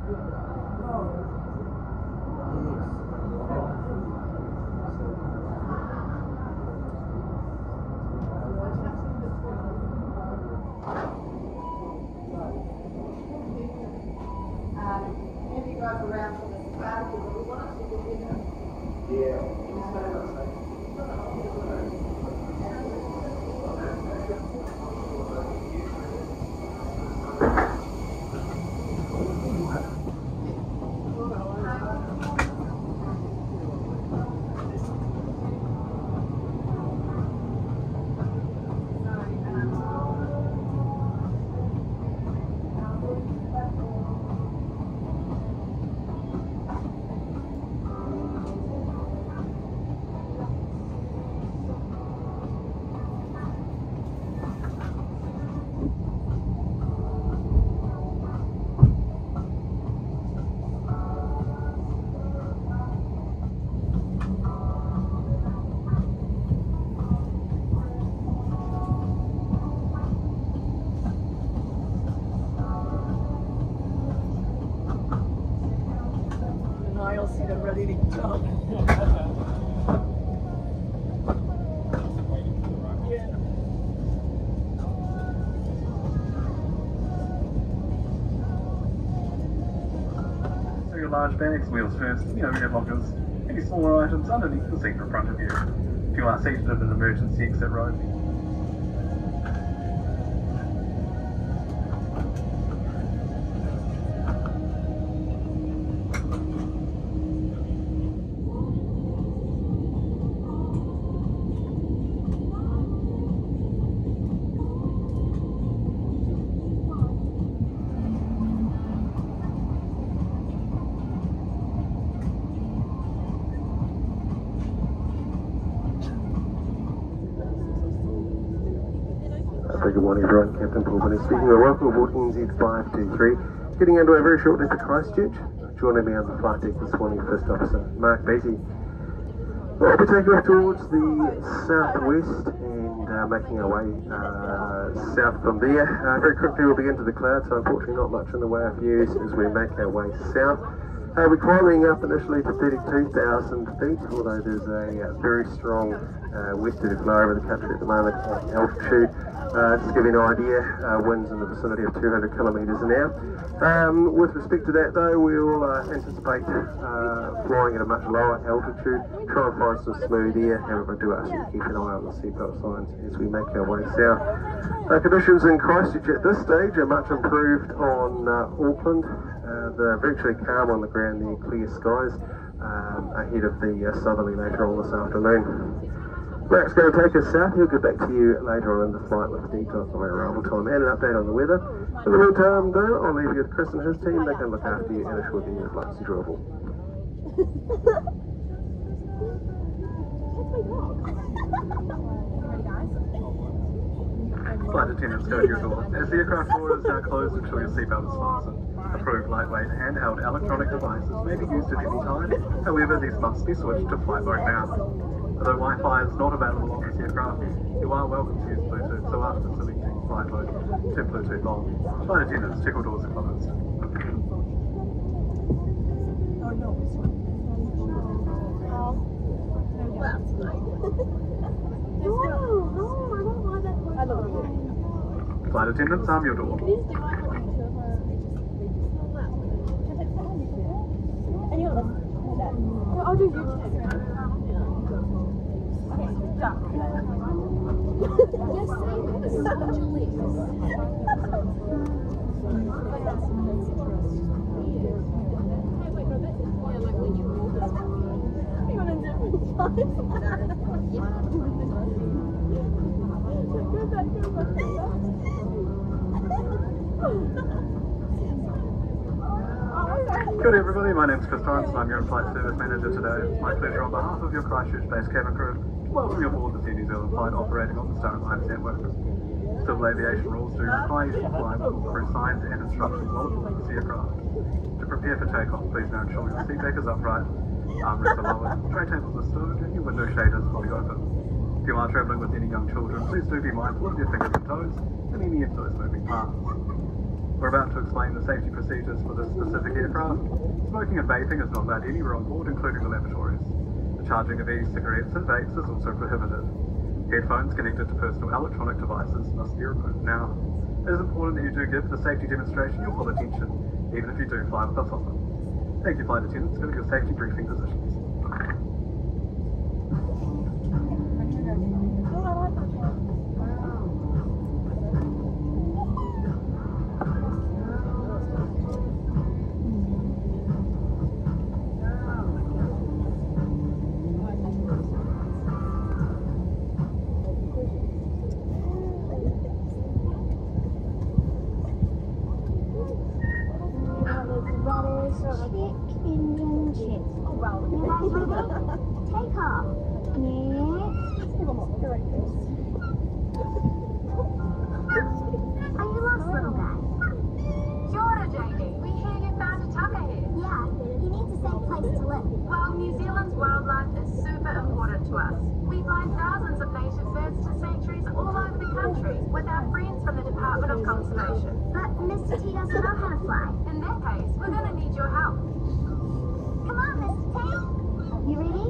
Large bags, wheels first, overhead lockers, any smaller items underneath the seat in front of you. If you are seated at an emergency exit row, good morning everyone, Captain Paul Bennett speaking. Welcome aboard NZ523. Getting underway very shortly for Christchurch. Joining me on the flight deck this morning, First Officer Mark Beattie. We'll be taking off towards the southwest and making our way south from there. Very quickly we'll begin to the clouds, so unfortunately not much in the way of views as we make our way south. We're climbing up initially to 32,000 feet, although there's a very strong westerly flow over the country at the moment at altitude. Just to give you an idea, winds in the vicinity of 200 kilometres an hour. With respect to that though, we'll anticipate flying at a much lower altitude, try and find some smooth air. However, I do ask you to keep an eye on the seatbelt signs as we make our way south. Conditions in Christchurch at this stage are much improved on Auckland. They're virtually calm on the ground, the clear skies ahead of the southerly later on this afternoon. Mark's going to take us south. He'll get back to you later on in the flight with details on our arrival time and an update on the weather. In the meantime, though, I'll leave you with Chris and his team. They can look after you and assure you your flight's enjoyable. Flight attendants, go to your door. As the aircraft doors are closed, ensure your seatbelt is fastened. Approved lightweight handheld electronic devices may be used at any time. However, these must be switched to flight mode now. Although Wi-Fi is not available on this aircraft, you are welcome to use Bluetooth, so after selecting flight mode, turn Bluetooth on. Flight attendants, check all doors are closed. Flight attendants, arm your door. I'll do YouTube. Good everybody, my name's Chris Torrance and I'm your in-flight service manager today. It's my pleasure on behalf of your Christchurch-based cabin crew to welcome you aboard the Air New Zealand flight operating on the Star Alliance network. Civil aviation rules do require you to fly through signs and instructions while aboard this aircraft. To prepare for takeoff, please now ensure your seat back is upright, armrests are lowered, tray tables are stowed, and your window shaders fully open. If you are travelling with any young children, please do be mindful of your fingers and toes and any of those moving parts. We're about to explain the safety procedures for this specific aircraft. Smoking and vaping is not allowed anywhere on board, including the lavatories. The charging of e-cigarettes and vapes is also prohibited. Headphones connected to personal electronic devices must be removed now. It is important that you do give the safety demonstration your full attention, even if you do fly with us often. Thank you, flight attendants. Go to your safety briefing positions. Indian chips. Take off. Are you lost, little guy? Kia Jamie. We hear you found a tucker here. Yeah, he needs a safe place to live. Well, New Zealand's wildlife is super important to us. We fly thousands of native birds to sanctuaries all over the country with our friends from the Department of Conservation. But Mr. T doesn't know how to fly. In that case, we're going to need your help. Come on, Mr. T. You ready?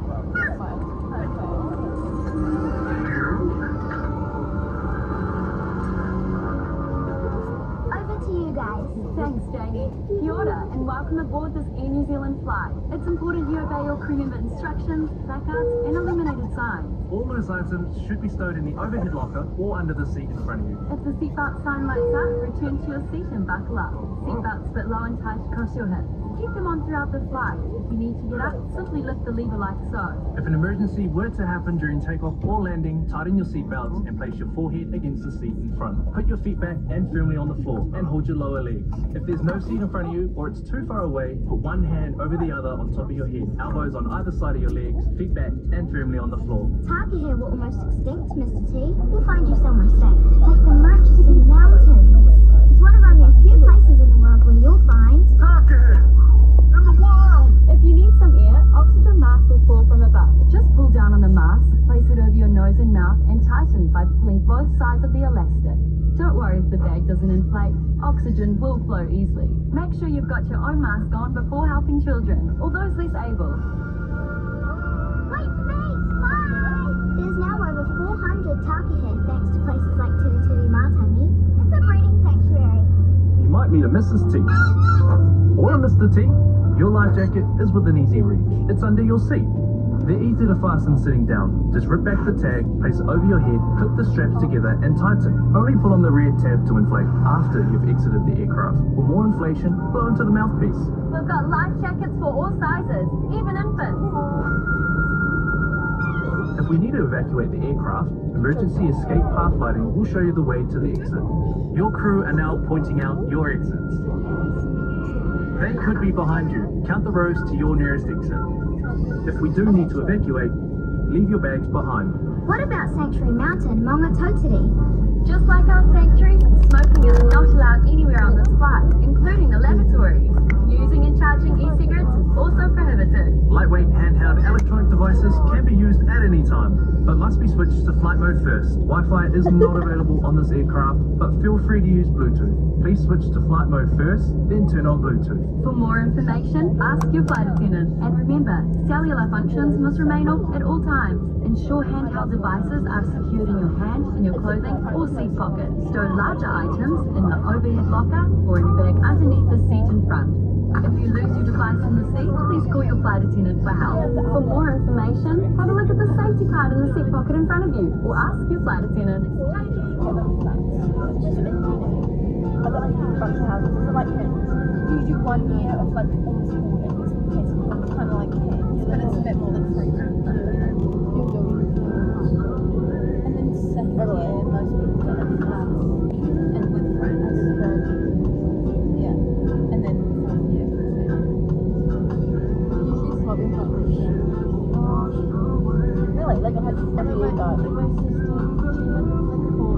Over to you guys. Thanks, Jamie. Kia ora, and welcome aboard this Air New Zealand flight. It's important you obey your crew member instructions, placards, and illuminated signs. All loose items should be stowed in the overhead locker or under the seat in front of you. If the seatbelt sign lights up, return to your seat and buckle up. Seatbelts fit low and tight across your hips. Keep them on throughout the flight. If you need to get up, simply lift the lever like so. If an emergency were to happen during takeoff or landing, tighten your seatbelts and place your forehead against the seat in front. Put your feet back and firmly on the floor and hold your lower legs. If there's no seat in front of you or it's too far away, put one hand over the other on top of your head, elbows on either side of your legs, feet back and firmly on the floor. Tarka here were almost extinct, Mr. T. We'll find you somewhere safe, like the Murchison Mountains. It's one of only a few places in the world where you'll find Tarka! In the wild! If you need some air, oxygen mask will fall from above. Just pull down on the mask, place it over your nose and mouth, and tighten by pulling both sides of the elastic. Don't worry if the bag doesn't inflate. Oxygen will flow easily. Make sure you've got your own mask on before helping children or those less able. Wait for me! Bye! There's now over 400 Tarka here thanks to places like Titty Titty Matangi. It's a breeding sanctuary. You might meet a Mrs. T or a Mr. T. Your life jacket is within easy reach. It's under your seat. They're easy to fasten sitting down. Just rip back the tag, place it over your head, clip the straps together and tighten. Only pull on the rear tab to inflate after you've exited the aircraft. For more inflation, blow into the mouthpiece. We've got life jackets for all sizes, even infants. If we need to evacuate the aircraft, emergency escape path lighting will show you the way to the exit. Your crew are now pointing out your exits. They could be behind you. Count the rows to your nearest exit. If we do need to evacuate, leave your bags behind. What about Sanctuary Mountain, Maungatautari? Just like our sanctuaries, smoking is not allowed anywhere on this flight, including the lavatories. Using and charging e-cigarettes also prohibited. Lightweight handheld electronic devices can be used at any time, but must be switched to flight mode first. Wi-Fi is not available on this aircraft, but feel free to use Bluetooth. Please switch to flight mode first, then turn on Bluetooth. For more information, ask your flight attendant. And remember, cellular functions must remain off at all times. Ensure handheld devices are secured in your hand, in your clothing, or seat pocket. Stow larger items in the overhead locker or in a bag underneath the seat in front. If you lose your device in the seat, please call your flight attendant for help. For more information, have a look at the safety card in the seat pocket in front of you, or ask your flight attendant. You do 1 year of like almost 4 days, kind of like camps, but it's a bit more than 3 days. And then second year, most people get it class and with friends. Yeah, and then 4th year. Usually start with publish. Really? Like I had every year go. Like my sister, she went like 4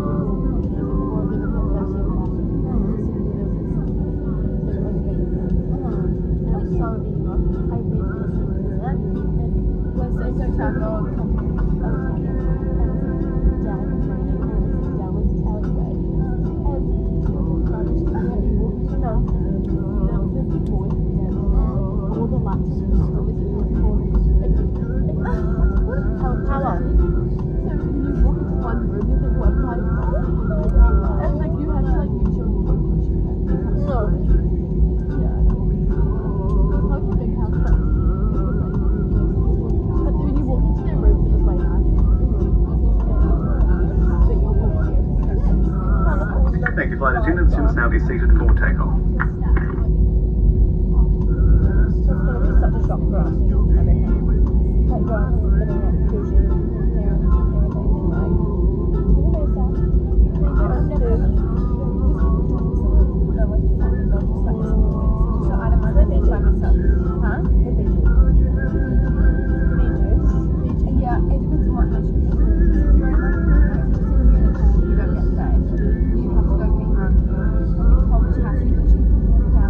years. flight attendants, you must now be seated for takeoff. It's going to be such a shock for us. I reckon. Like going from living at Fuji, here and everything, like, I've never no, like, fucking not just like this. So I don't mind being by myself. Huh? Yeah, it depends on what much you do. You don't get saved. You have to go get your own food. How much cash you literally walk down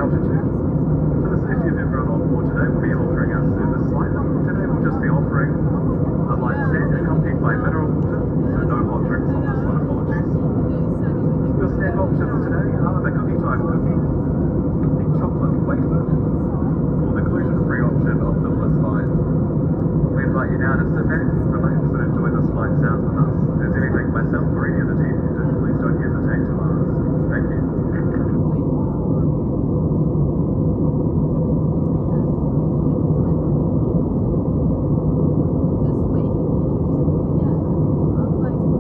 altitude. For the safety of everyone on board today, we'll be altering our service slightly. Today we'll just be offering a light snack accompanied by mineral water, so no hot drinks on this one, apologies. Your snack options today are the cookie time cookie, the chocolate wafer, or the gluten-free option of the Bliss Bites. We invite you now to sit back, relax, and enjoy this flight sounds with us. If there's anything myself or any of the team can do, please don't hesitate to ask. Thank you. This week. Yeah. I was like,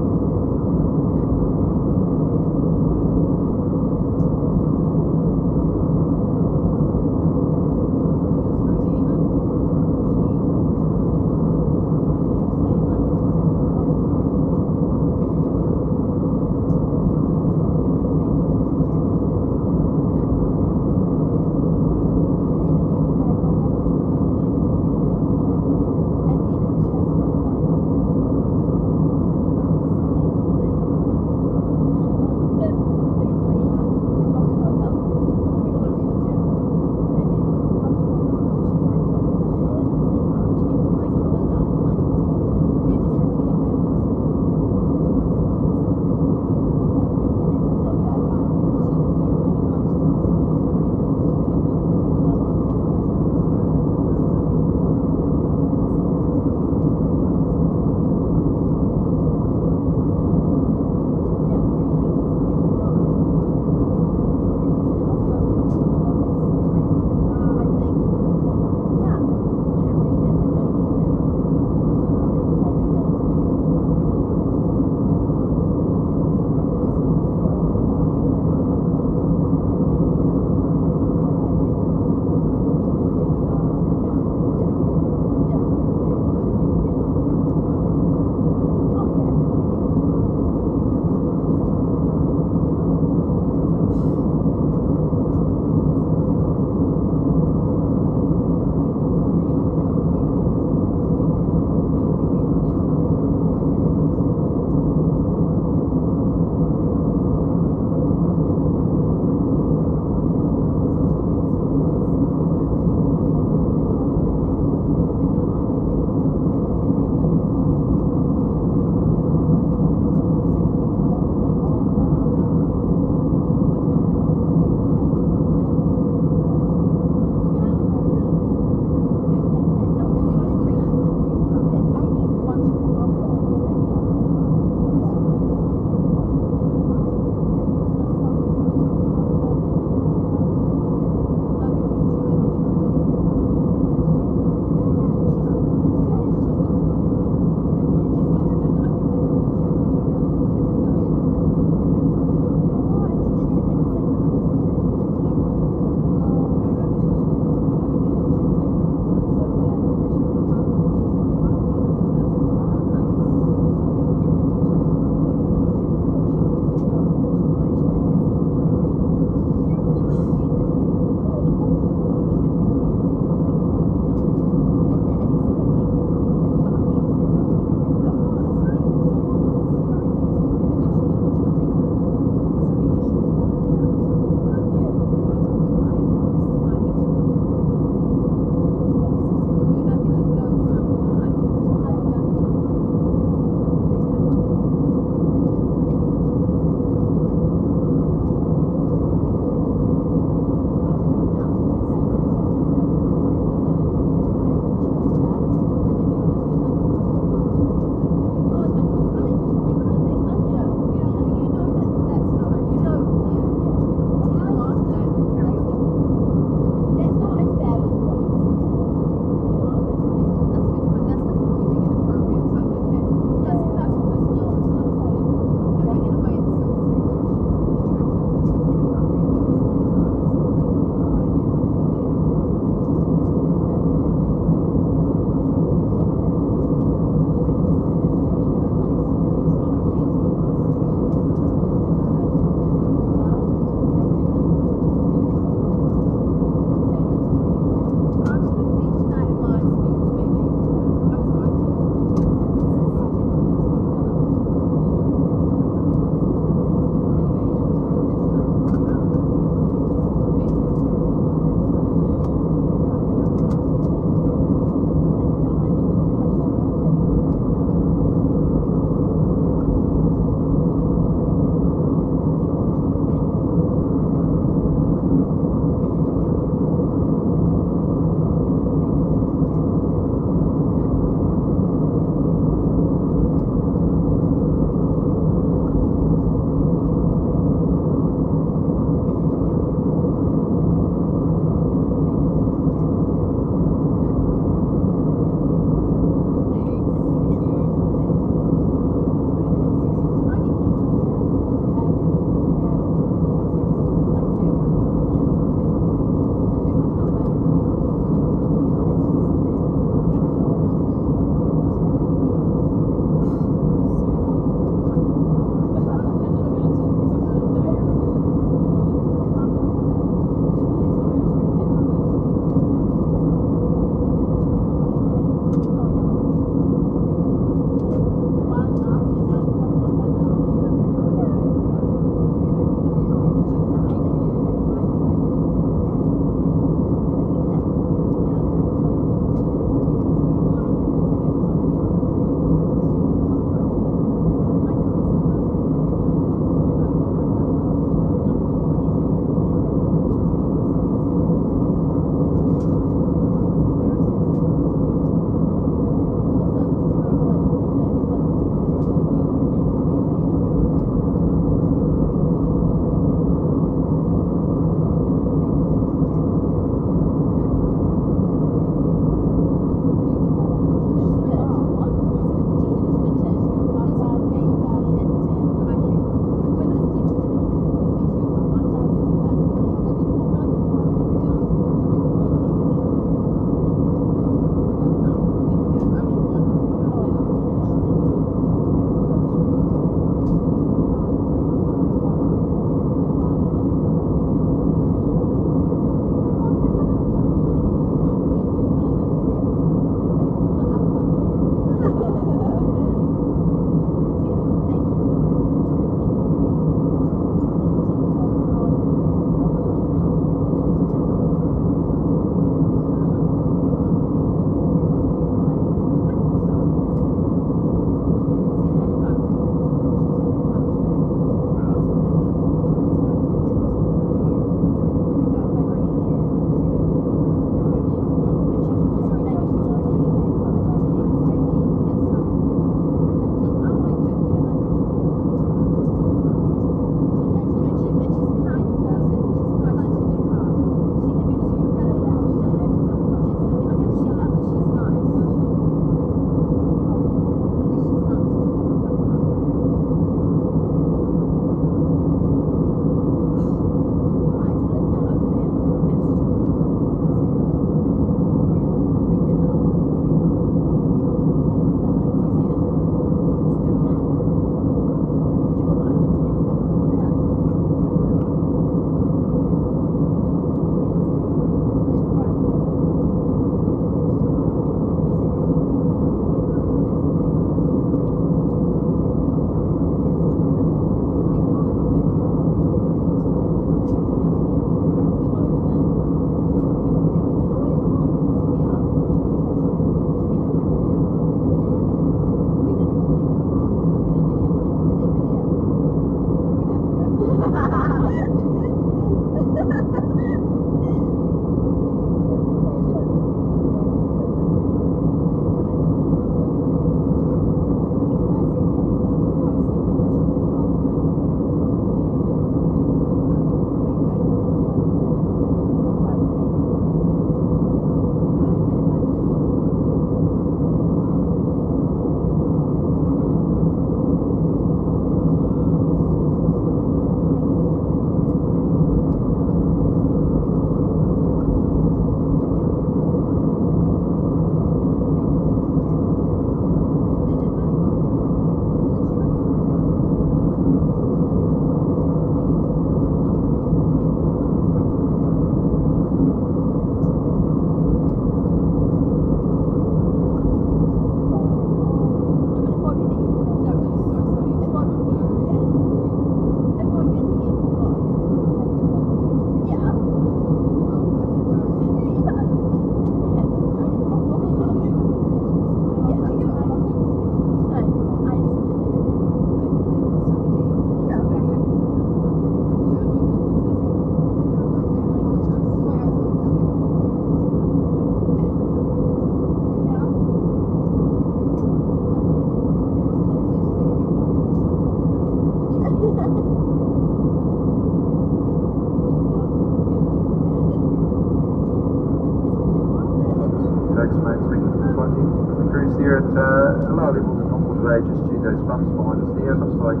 Here at a lower level than normal today, just due to those bumps behind us there. Looks like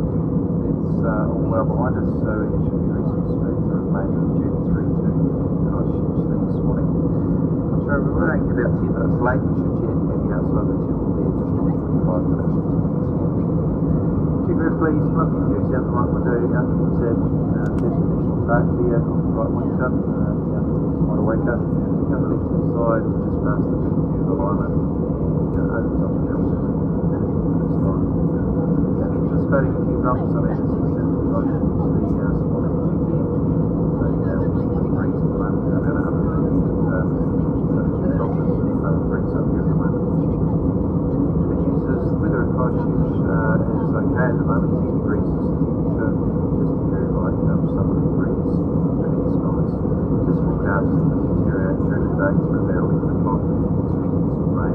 it's all well behind us, so it should be reasonable speed for the remainder of the journey through to Christchurch this morning. I'm sorry, we're running about 10 minutes late. We should jet heading outside the terminal there just in 25 minutes this morning. Geographically, smoking views out the right window out towards that National Park there on the right window, out towards Motueka. Down the left hand side, just past the view of Island. Anticipating a few bumps, I mean, this is the morning again. But we're seeing breeze at the moment, about 150 breeze up here at the moment. Good news is the weather in Christchurch is okay at the moment, 10 degrees is the temperature, just a very light southerly breeze, pretty nice. Just forecast to deteriorate during the day through about 11 o'clock, expecting some rain.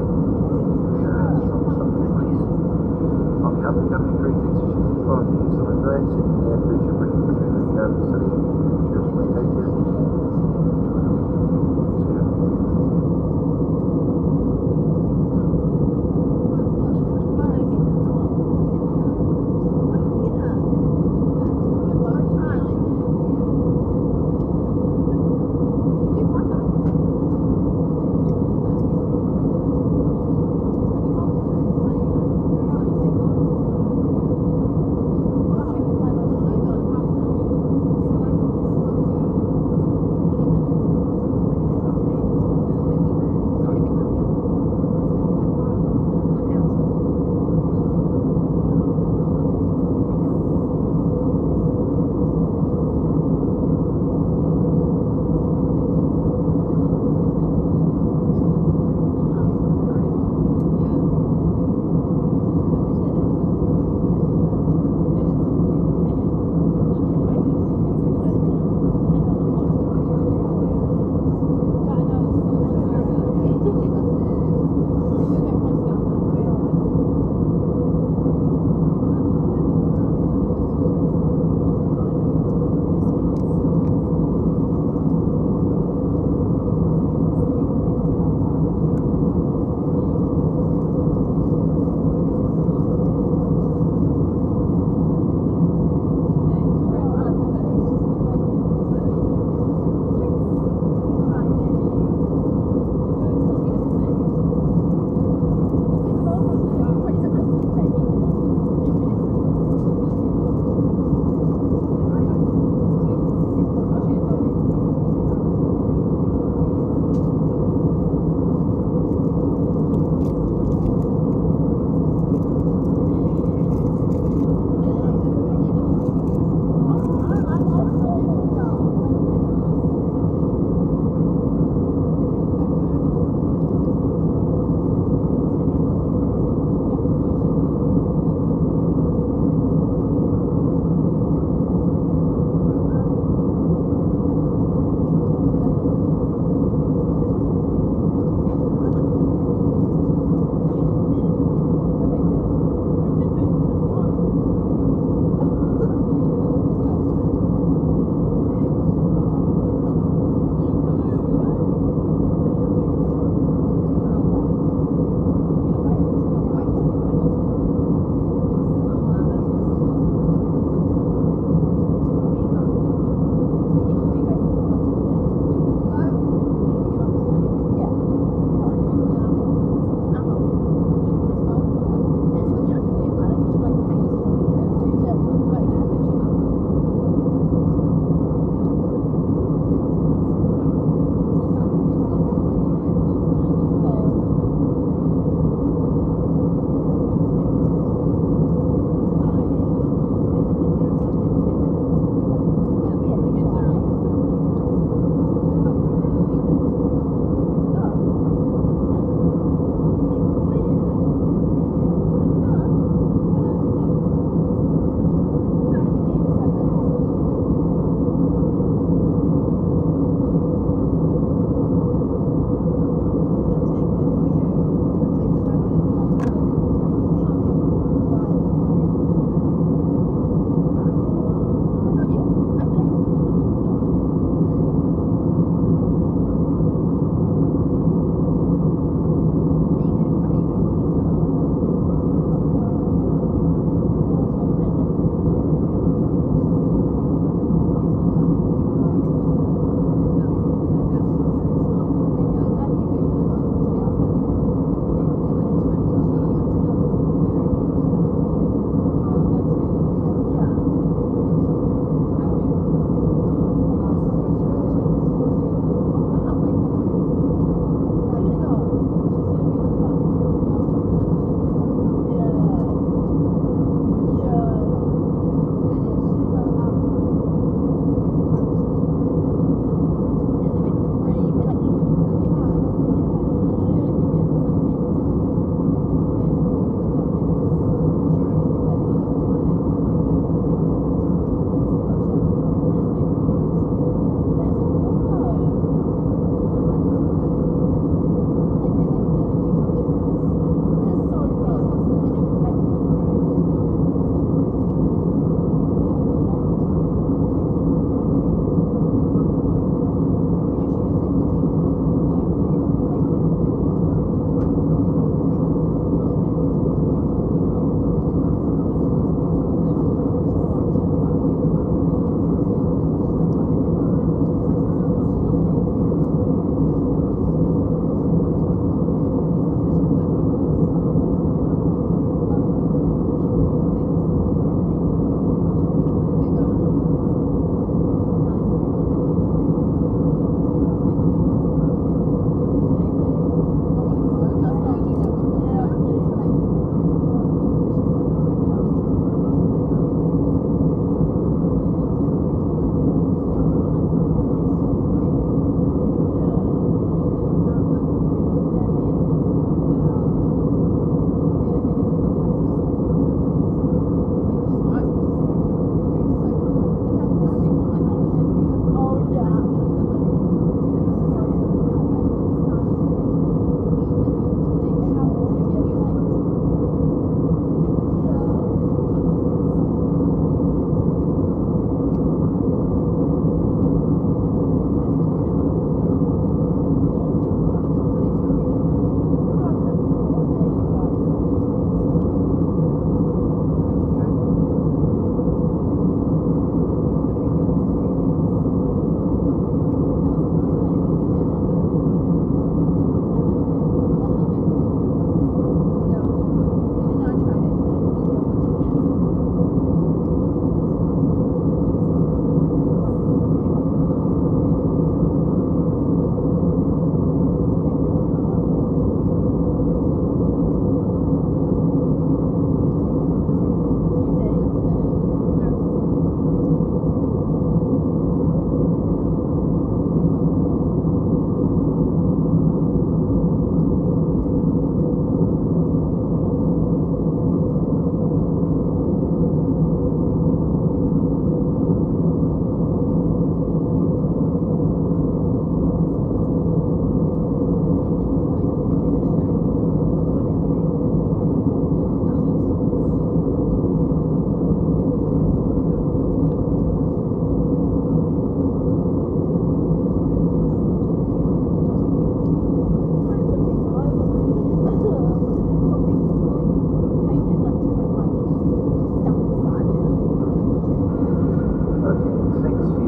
Up and coming through things for 5 minutes on a day, sitting there, pressure pretty quickly, sunny, just like take care.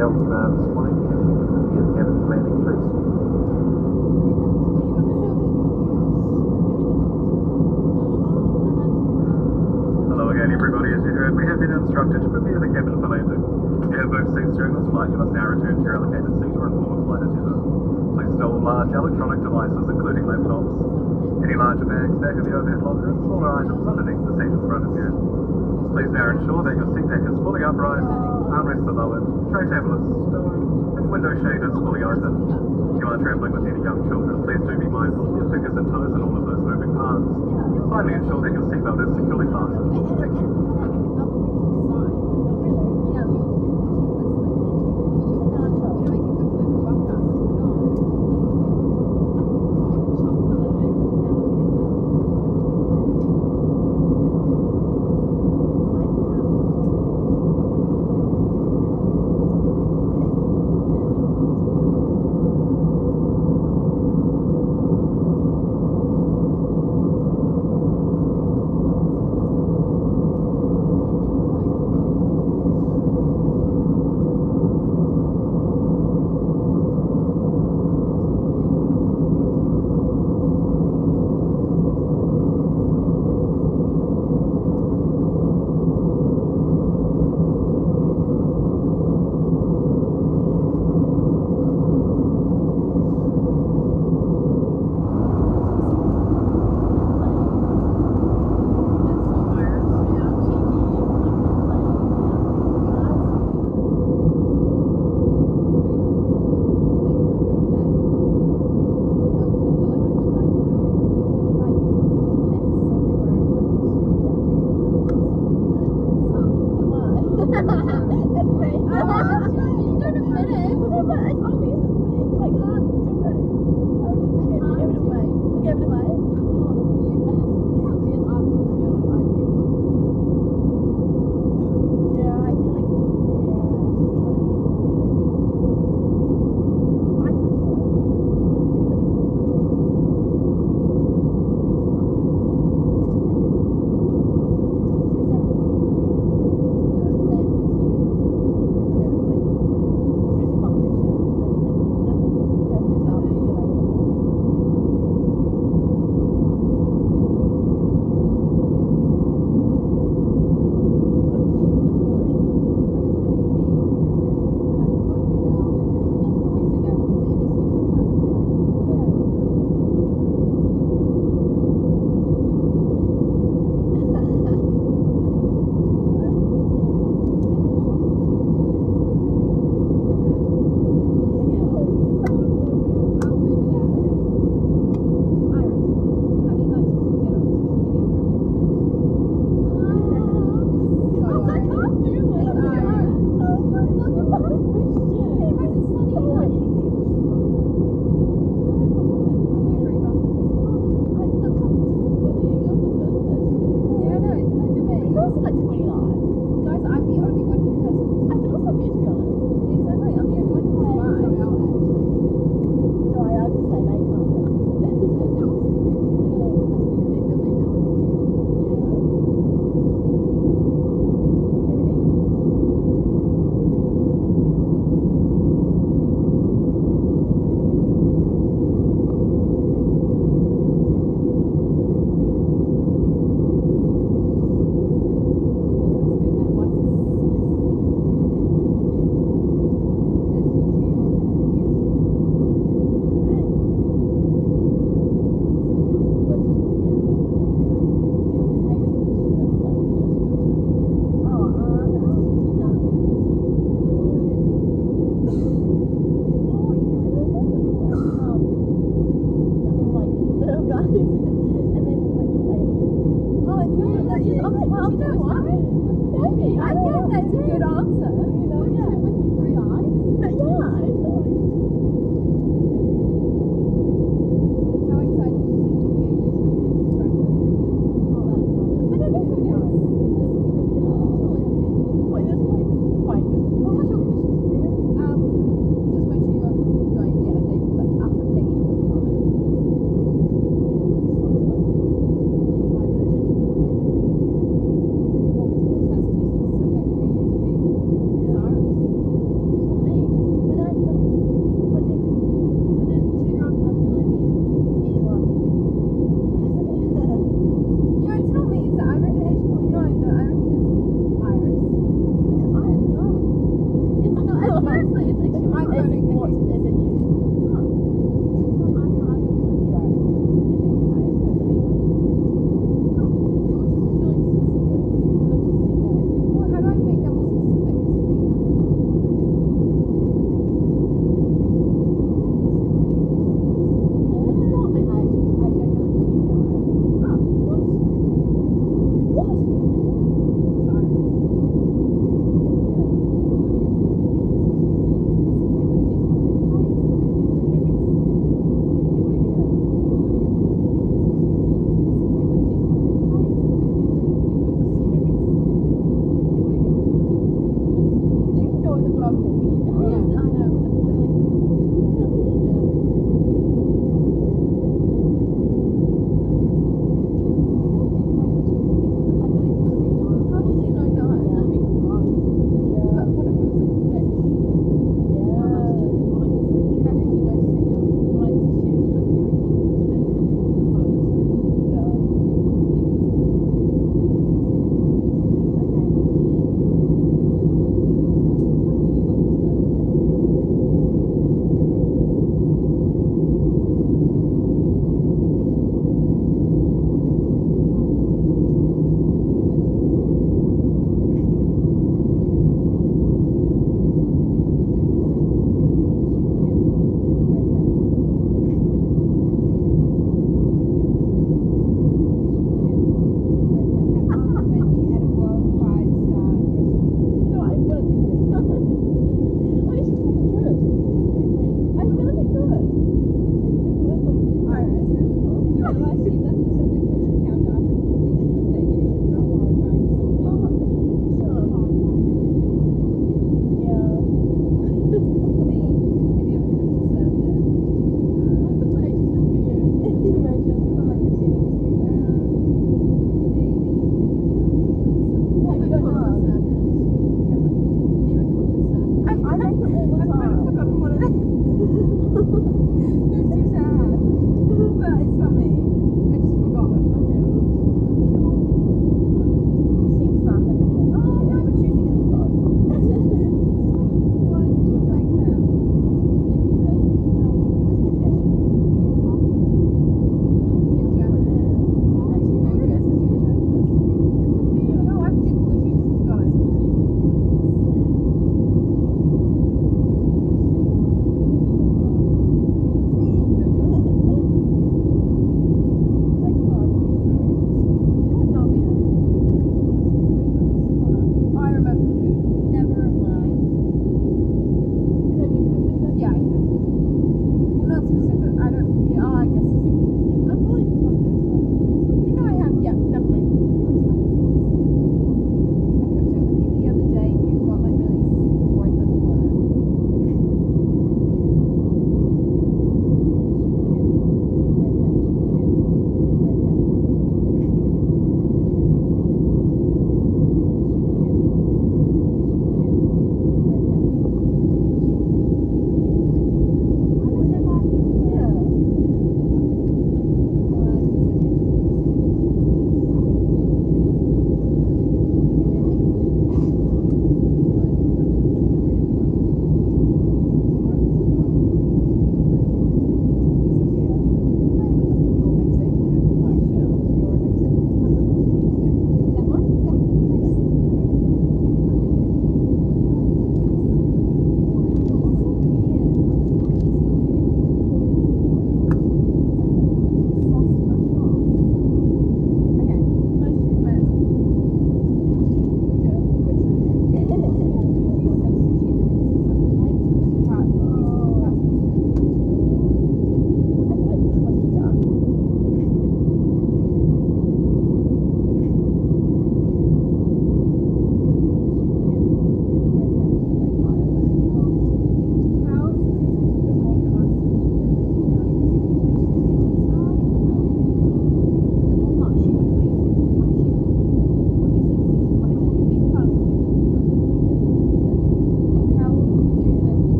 help this morning. If you could be the cabin landing, please. Hello again, everybody. As you heard, we have been instructed to prepare the cabin for landing. You have both seats during this flight. You must now return to your allocated seat or inform a flight attendant. Please stow all large electronic devices, including laptops, any larger bags back of the overhead locker, and smaller items underneath the seat in front of you. Please now ensure that your seat back is fully upright, armrests are lowered, tray table is stowed, and window shade is fully open. If you are travelling with any young children, please do be mindful of your fingers and toes and all of those moving parts. Finally, ensure that your seatbelt is securely fastened. Thank you.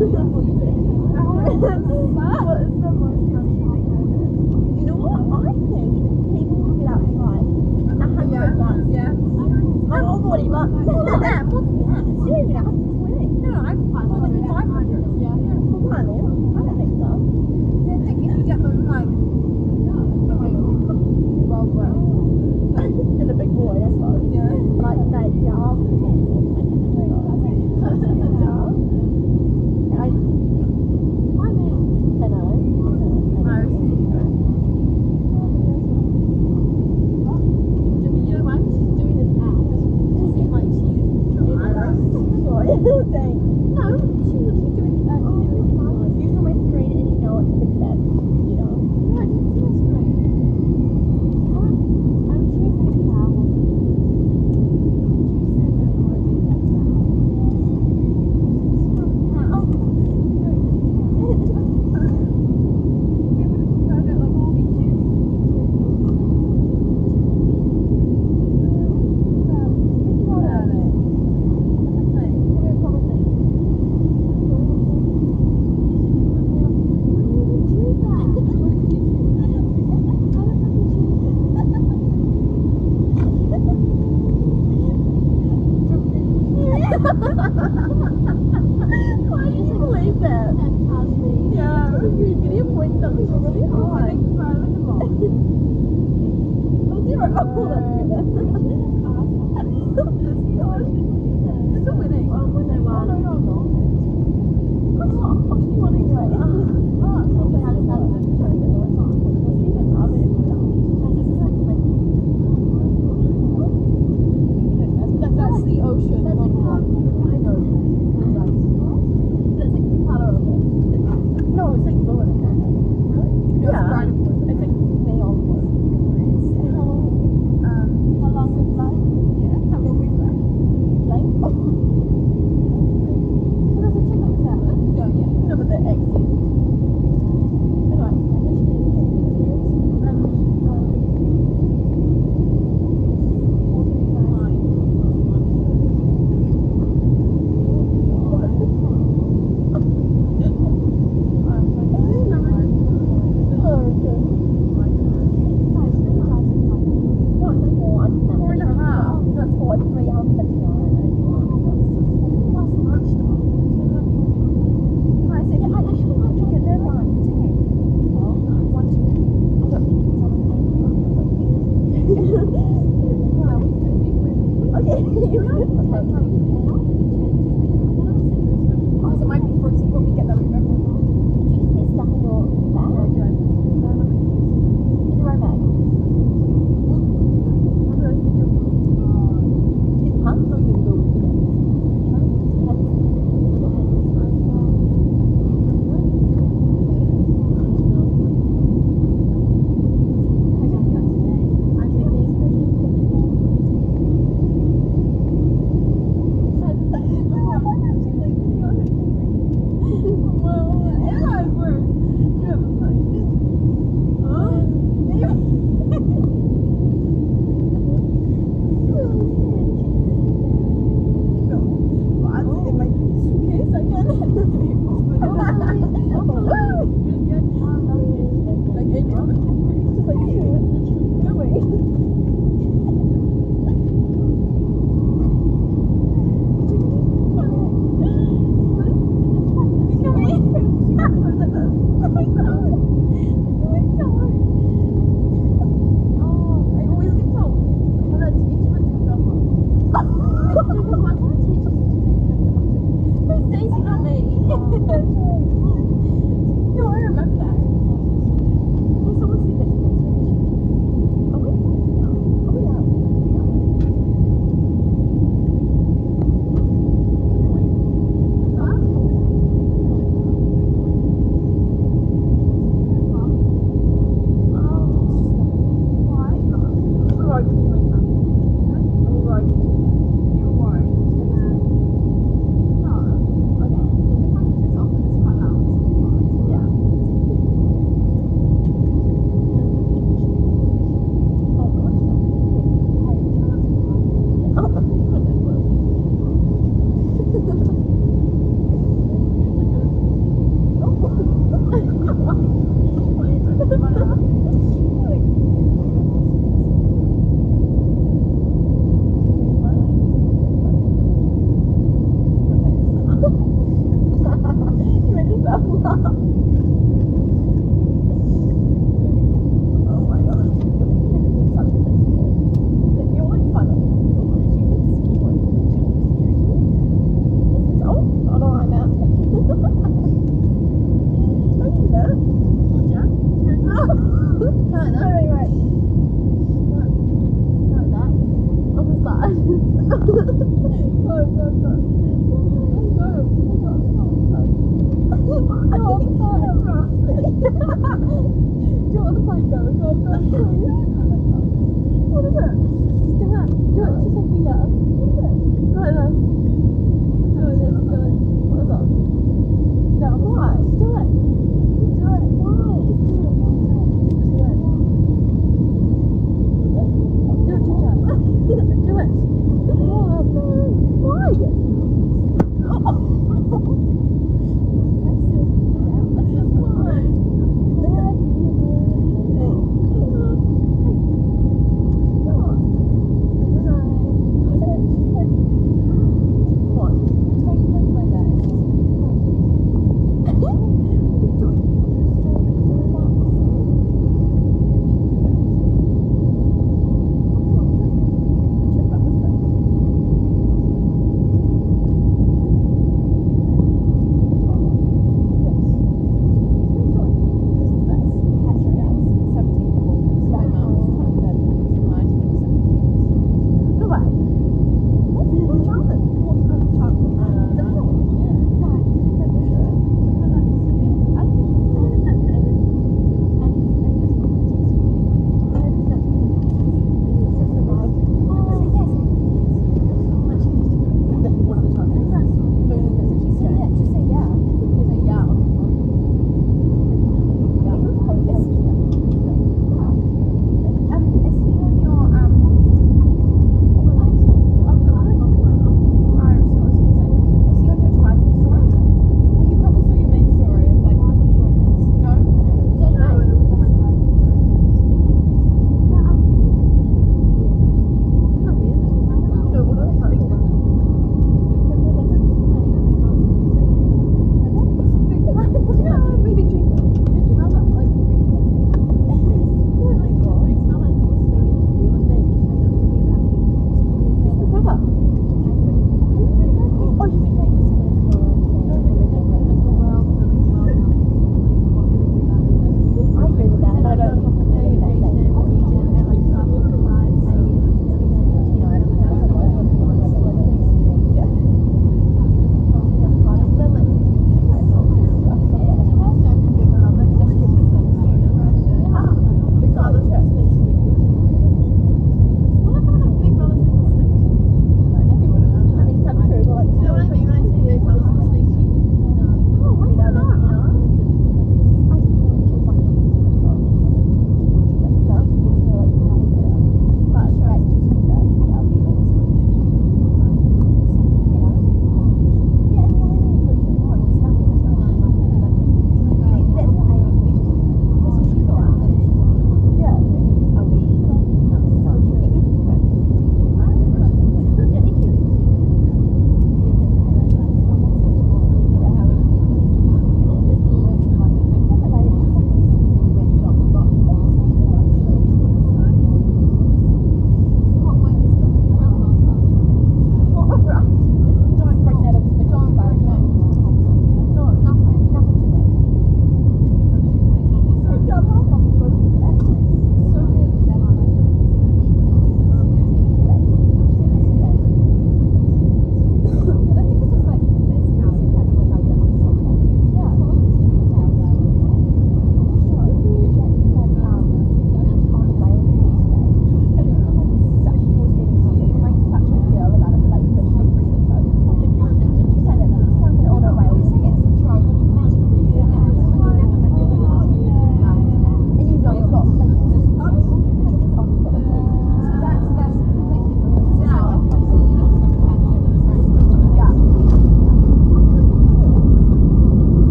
You know what? I think people will get up to like 100 bucks. Yeah. Like, oh, 40 bucks. More than that. More than that. Yeah, even 120. No, I'm fine. Like 500. Yeah. Well, kind of. I don't think so. Yeah, I think if you get them like. And a big boy, I suppose. Yeah. Like, they, yeah, I'll do that. Why did you believe that? Yeah, your video point numbers were really high. Oh, zero. Oh, that's good. It's a winning. Oh, when they won. Oh, no, no, no. Oh, she won anyway. Oh, it's also had a lot of time. That's the ocean. That's like part of the That's like part of it. No, it's like blue in it. Really? Yeah. Yeah. It's like neon blue. How long we've flight? Yeah. How long we fly?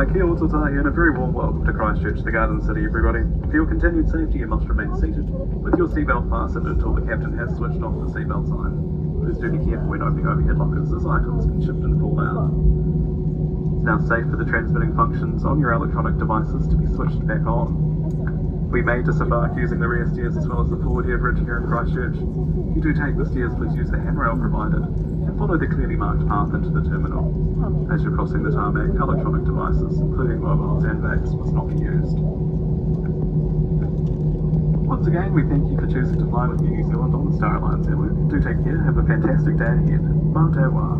Kia ora tahi and a very warm welcome to Christchurch, the Garden City, everybody. For your continued safety, you must remain seated with your seatbelt fastened until the captain has switched off the seatbelt sign. Please do be careful when opening overhead lockers, as items can shift and fall out. It's now safe for the transmitting functions on your electronic devices to be switched back on. We may disembark using the rear stairs as well as the forward air bridge here in Christchurch. If you do take the stairs, please use the handrail provided and follow the clearly marked path into the terminal. As you're crossing the tarmac, electronic devices, including mobiles and bags, must not be used. Once again, we thank you for choosing to fly with New Zealand on the Star Alliance Network. Do take care, have a fantastic day ahead. Mā te wā.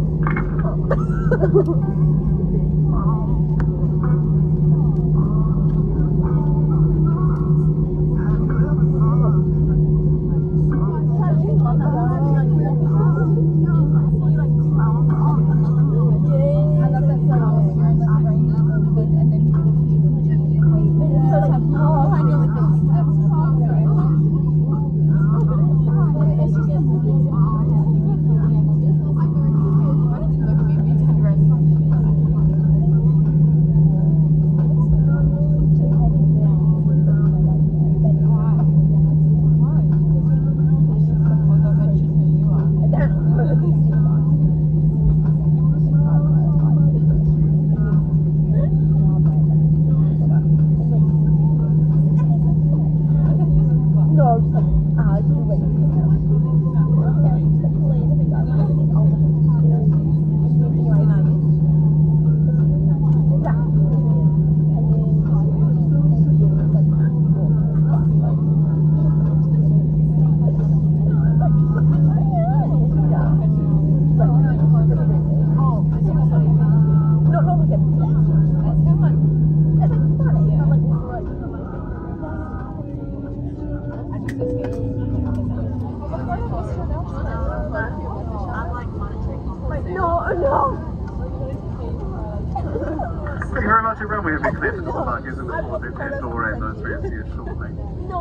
Thank you very much, everyone. We have been cleared to disembark using the forward left-hand door and those rear stairs shortly.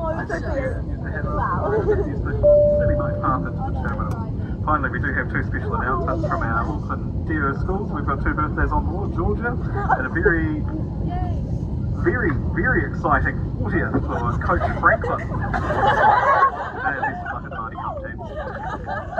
Clearly marked path into the terminal. Finally, we do have two special announcements from our Auckland DO schools. We've got two birthdays on board, Georgia, and a very exciting 40th for Coach Franklin. And these are like a party cup teams.